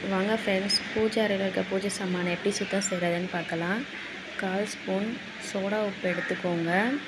வாங்க ஃப்ரெண்ட்ஸ், பூஜை அறையில் இருக்க பூஜை சாமானை எப்படி சுத்தம் செய்கிறதுன்னு பார்க்கலாம். 1/4 ஸ்பூன் சோடா உப்பு எடுத்துக்கோங்க.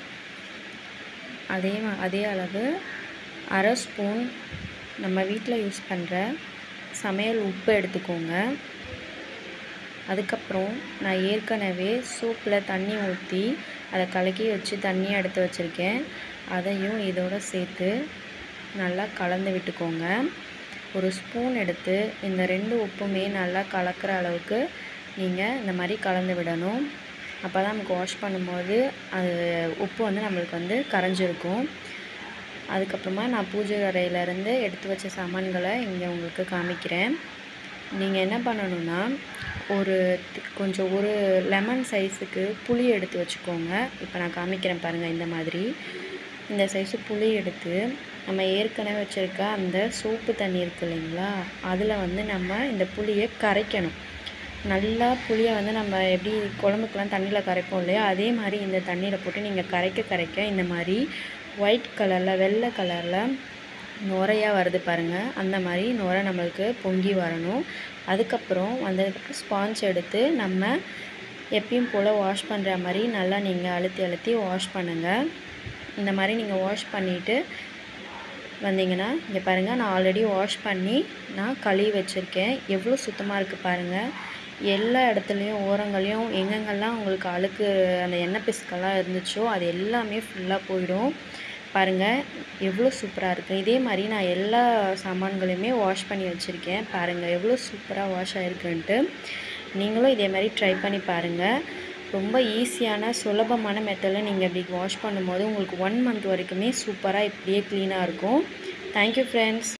அதே அளவு 1/2 ஸ்பூன் நம்ம வீட்டில் யூஸ் பண்ணுற சமையல் உப்பு எடுத்துக்கோங்க. அதுக்கப்புறம் நான் ஏற்கனவே சூப்பில் தண்ணி ஊற்றி அதை கலக்கி வச்சு தண்ணியை எடுத்து வச்சுருக்கேன். அதையும் இதோடு சேர்த்து நல்லா கலந்து விட்டுக்கோங்க. ஒரு ஸ்பூன் எடுத்து இந்த 2 உப்புமே நல்லா கலக்கிற அளவுக்கு நீங்கள் இந்த மாதிரி கலந்து விடணும். அப்போ தான் நமக்கு வாஷ் பண்ணும்போது அது உப்பு நம்மளுக்கு கரைஞ்சிருக்கும். அதுக்கப்புறமா நான் பூஜை அறையிலேருந்து எடுத்து வச்ச சாமான்களை இங்கே உங்களுக்கு காமிக்கிறேன். நீங்கள் என்ன பண்ணணுன்னா, கொஞ்சம் ஒரு லெமன் சைஸுக்கு புளி எடுத்து வச்சுக்கோங்க. இப்போ நான் காமிக்கிறேன் பாருங்கள். இந்த மாதிரி இந்த சைஸு புளி எடுத்து நம்ம ஏற்கனவே வச்சுருக்க அந்த சோப்பு தண்ணி இருக்குது இல்லைங்களா, அதில் நம்ம இந்த புளியை கரைக்கணும். நல்லா புளியை நம்ம எப்படி குழம்புக்கெலாம் தண்ணியில் கரைப்போம் இல்லையா, அதே மாதிரி இந்த தண்ணியில் போட்டு நீங்கள் கரைக்க இந்த மாதிரி ஒயிட் கலரில் வெள்ளை கலரில் நுரையாக வருது பாருங்கள். அந்த மாதிரி நுரை நம்மளுக்கு பொங்கி வரணும். அதுக்கப்புறம் வந்ததுக்கு ஸ்பாஞ்ச் எடுத்து நம்ம எப்பயும் போல் வாஷ் பண்ணுற மாதிரி நல்லா நீங்கள் அழுத்தி வாஷ் பண்ணுங்கள். இந்த மாதிரி நீங்கள் வாஷ் பண்ணிவிட்டு வந்தீங்கன்னா, இங்கே பாருங்கள், நான் ஆல்ரெடி வாஷ் பண்ணி நான் கழுவி வச்சுருக்கேன். எவ்வளோ சுத்தமாக இருக்குது பாருங்கள். எல்லா இடத்துலையும் ஓரங்களையும் எங்கெங்கெல்லாம் உங்களுக்கு அழுக்கு அந்த எண்ணெய் பிசுக்கெல்லாம் இருந்துச்சோ அது எல்லாமே ஃபுல்லாக போயிடும். பாருங்கள் எவ்வளோ சூப்பராக இருக்குது. இதே மாதிரி நான் எல்லா சாமான்களையுமே வாஷ் பண்ணி வச்சுருக்கேன். பாருங்கள் எவ்வளோ சூப்பராக வாஷ் ஆகிருக்குன்ட்டு. நீங்களும் இதே மாதிரி ட்ரை பண்ணி பாருங்கள். ரொம்ப ஈஸியான சுலபமான மெத்தடில் நீங்கள் இப்படி வாஷ் பண்ணும்போது உங்களுக்கு 1 மந்த் வரைக்குமே சூப்பராக இப்படியே க்ளீனாக இருக்கும். Thank you friends.